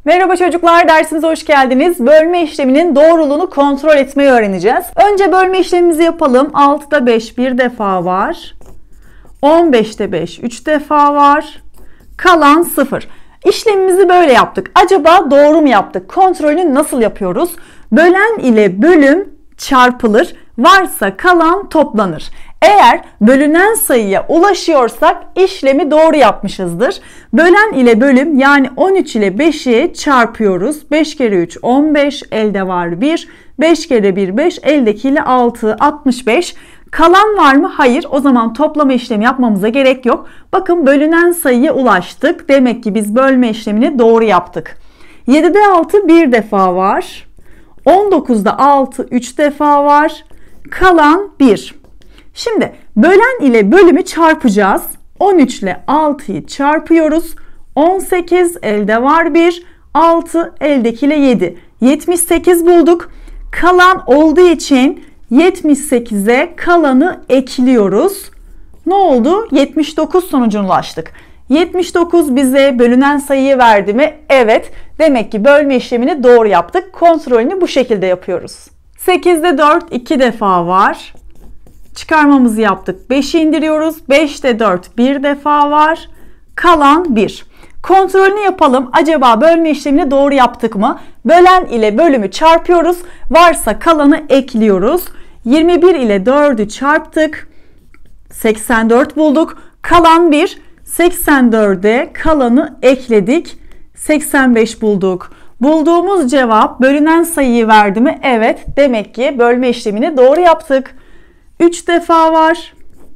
Merhaba çocuklar, dersimize hoş geldiniz. Bölme işleminin doğruluğunu kontrol etmeyi öğreneceğiz. Önce bölme işlemimizi yapalım. 6'da 5 bir defa var. 15'te 5 3 defa var. Kalan 0. İşlemimizi böyle yaptık. Acaba doğru mu yaptık? Kontrolünü nasıl yapıyoruz? Bölen ile bölüm çarpılır. Varsa kalan toplanır. Eğer bölünen sayıya ulaşıyorsak işlemi doğru yapmışızdır. Bölen ile bölüm yani 13 ile 5'i çarpıyoruz. 5 kere 3 15, elde var 1. 5 kere 1 5, eldekiyle 6, 65. Kalan var mı? Hayır. O zaman toplama işlemi yapmamıza gerek yok. Bakın bölünen sayıya ulaştık. Demek ki biz bölme işlemini doğru yaptık. 7'de 6 bir defa var. 19'da 6 3 defa var. Kalan 1. Şimdi bölen ile bölümü çarpacağız. 13 ile 6'yı çarpıyoruz. 18, elde var 1. 6, eldekiyle 7. 78 bulduk. Kalan olduğu için 78'e kalanı ekliyoruz. Ne oldu? 79 sonucuna ulaştık. 79 bize bölünen sayıyı verdi mi? Evet. Demek ki bölme işlemini doğru yaptık. Kontrolünü bu şekilde yapıyoruz. 8'de 4 2 defa var. Çıkarmamızı yaptık. 5'i indiriyoruz. 5'te 4 bir defa var. Kalan 1. Kontrolünü yapalım. Acaba bölme işlemini doğru yaptık mı? Bölen ile bölümü çarpıyoruz. Varsa kalanı ekliyoruz. 21 ile 4'ü çarptık. 84 bulduk. Kalan 1. 84'e kalanı ekledik. 85 bulduk. Bulduğumuz cevap bölünen sayıyı verdi mi? Evet. Demek ki bölme işlemini doğru yaptık. 3 defa var.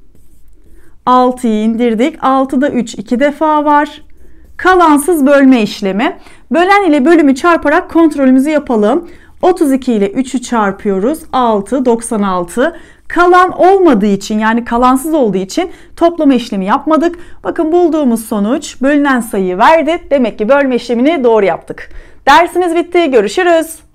6'yı indirdik. 6'da 3 2 defa var. Kalansız bölme işlemi. Bölen ile bölümü çarparak kontrolümüzü yapalım. 32 ile 3'ü çarpıyoruz. 6, 96. Kalan olmadığı için yani kalansız olduğu için toplama işlemi yapmadık. Bakın bulduğumuz sonuç bölünen sayıyı verdi. Demek ki bölme işlemini doğru yaptık. Dersimiz bitti. Görüşürüz.